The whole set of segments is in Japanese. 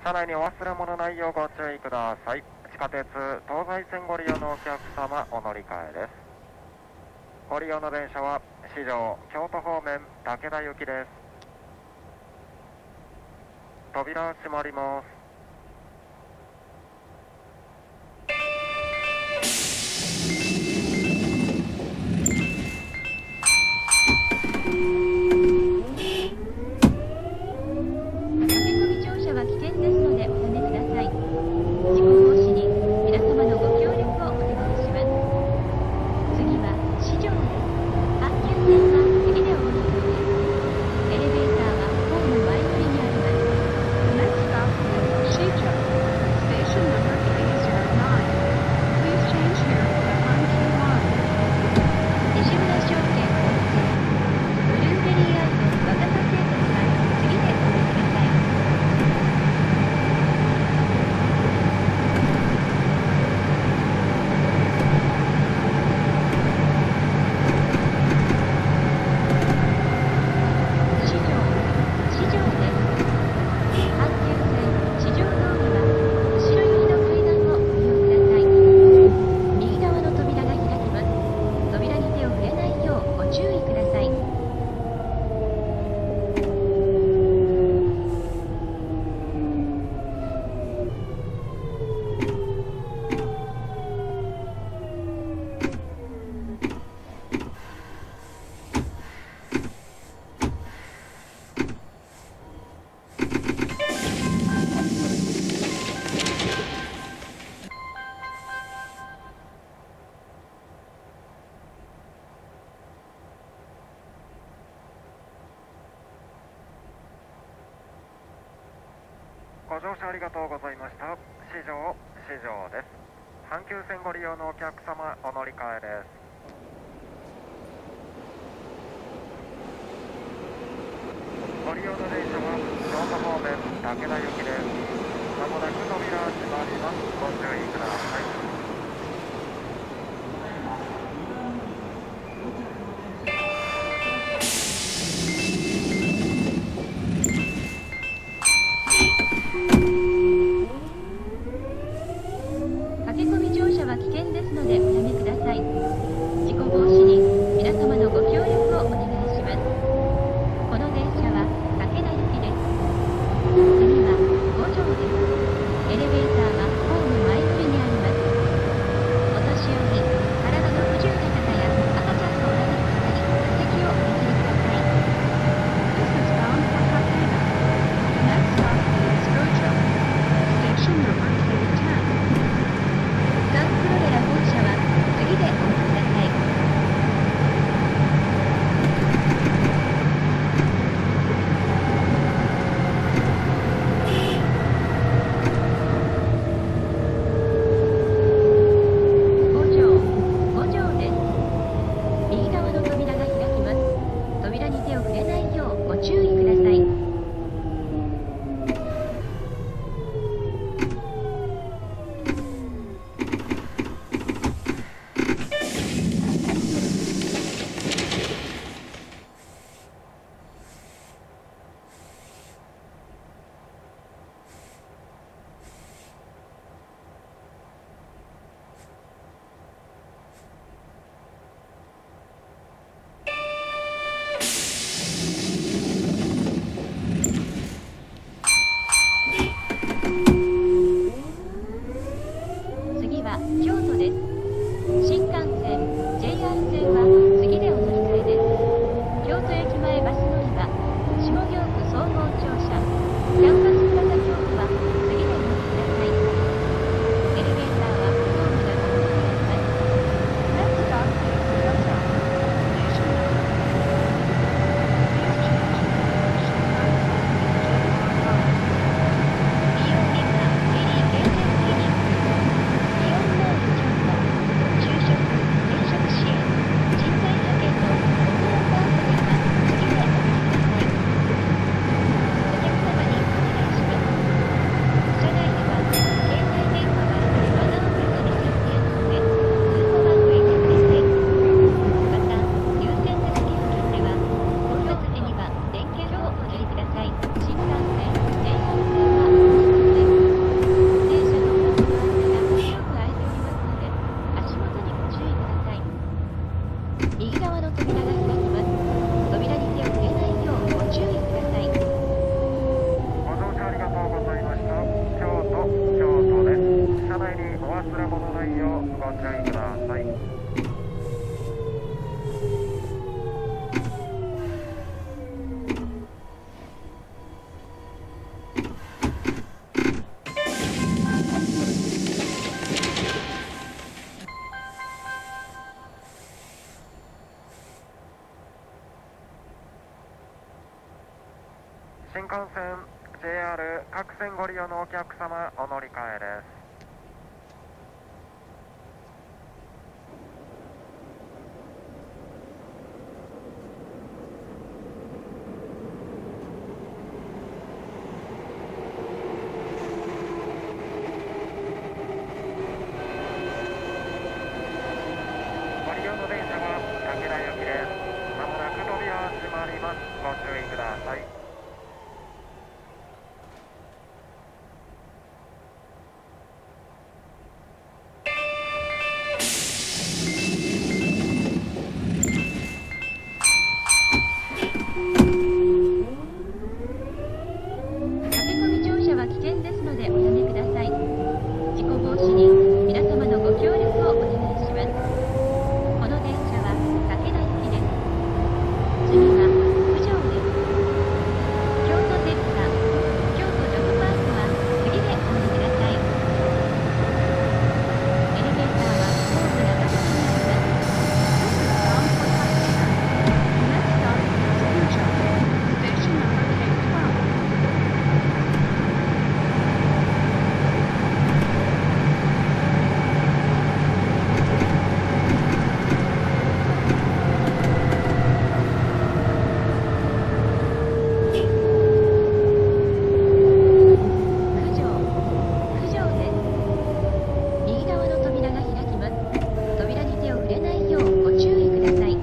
車内にお忘れ物ないようご注意ください。地下鉄東西線ご利用のお客様、お乗り換えです。ご利用の電車は四条京都方面武田行きです。扉閉まります。ご乗車ありがとうございました。四条です。阪急線ご利用のお客様、お乗り換えです。ご利用の電車は京都方面武田行きです。まもなく扉閉まります。ご注意ください。 エレベーターはホーム前乗りにあります。 新幹線 JR 各線ご利用のお客様お乗り換えです。ご利用の電車は武田行きです。まもなく扉は閉まります。ご注意ください。 駆け込み乗車は危険ですのでおやめください。事故防止に皆様のご協力をお願いします。この電車は武田行きです。次は九条です。京都鉄山、京都ジョグパークは次でお降りください。エレベーターはホーム中口にあります。九条です。右側の扉が開きます。扉に手を触れないようご注意ください。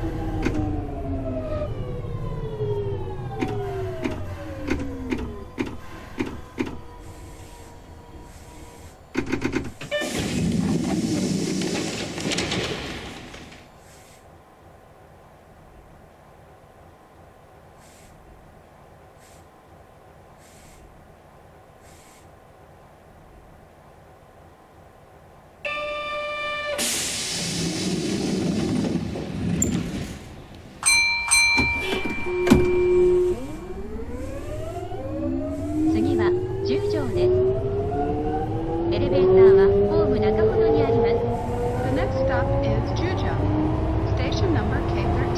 次は10条です。エレベーターはホーム中ほどにあります。 The next stop is Jujo, station number K13.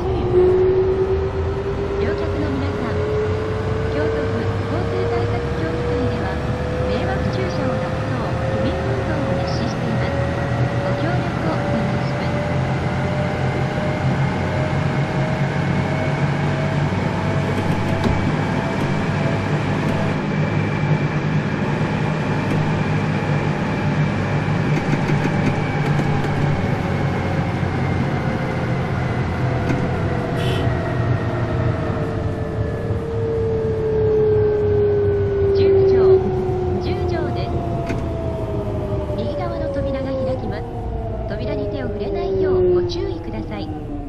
乗客の皆さん、京都府交通対策協議会では迷惑駐車をなくそう区民運動を実施しています。ご協力をお願いします。10条です。右側の扉が開きます。扉に手を触れないようご注意ください。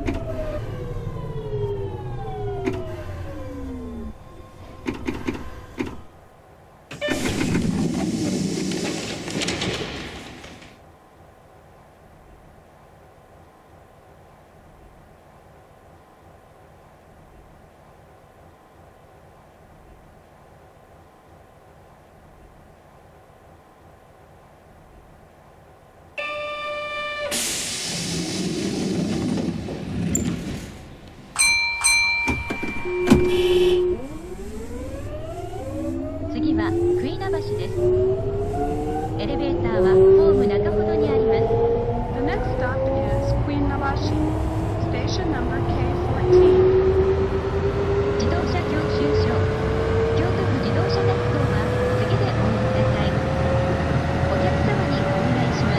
次は杭名橋です。エレベーターはホーム中ほどにあります。 The next stop is Queen Nabashi, station number K14. 自動車教習所、京都府自動車学校は次でお降りください。お客様にお願いします。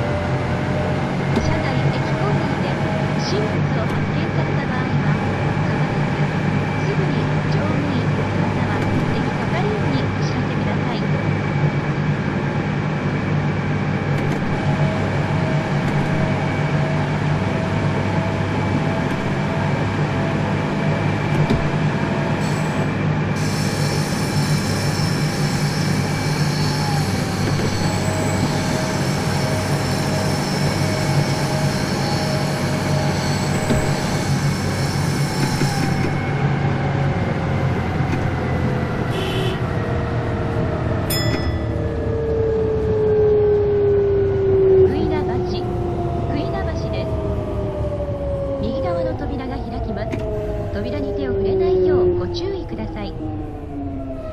車内駅構内で不審物を発見された場合は必ずすぐに乗務員または駅係員にお知らせください。扉に手を触れないようご注意ください。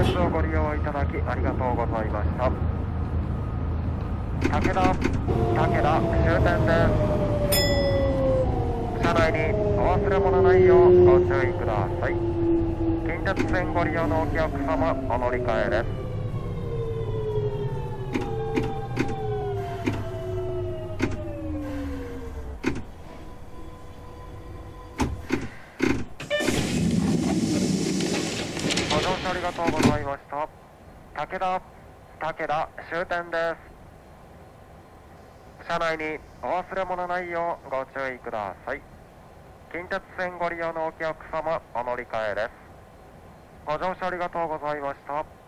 鉄をご利用いただきありがとうございました。武田終点です。車内にお忘れ物ないようご注意ください。近鉄線ご利用のお客様、お乗り換えです。ご乗車ありがとうございました。武田終点です。車内にお忘れ物ないようご注意ください。近鉄線ご利用のお客様、お乗り換えです。ご乗車ありがとうございました。